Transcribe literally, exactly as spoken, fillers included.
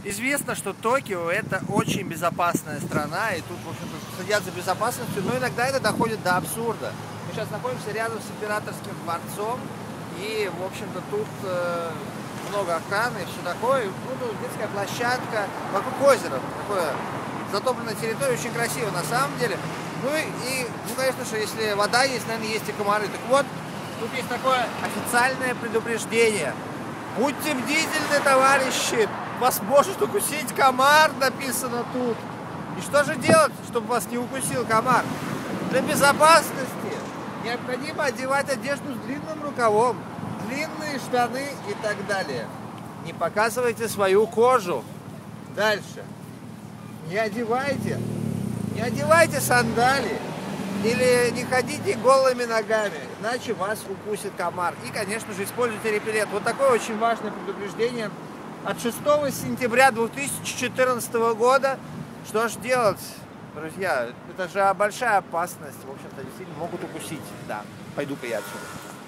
Известно, что Токио это очень безопасная страна, и тут, в общем-то, следят за безопасностью, но иногда это доходит до абсурда. Мы сейчас находимся рядом с императорским дворцом, и, в общем-то, тут э, много охраны и все такое. Ну, тут детская площадка, вокруг озера, такое затопленная территория, очень красиво на самом деле. Ну и, и, ну, конечно же, если вода есть, наверное, есть и комары. Так вот, тут есть такое официальное предупреждение. Будьте бдительны, товарищи! Вас может укусить комар, написано тут. И что же делать, чтобы вас не укусил комар? Для безопасности необходимо одевать одежду с длинным рукавом, длинные штаны и так далее. Не показывайте свою кожу. Дальше. Не одевайте, не одевайте сандалии или не ходите голыми ногами, иначе вас укусит комар. И, конечно же, используйте репеллент. Вот такое очень важное предупреждение от шестого сентября две тысячи четырнадцатого года. Что ж делать, друзья? Это же большая опасность. В общем-то, действительно могут укусить. Да, пойду-ка я отсюда.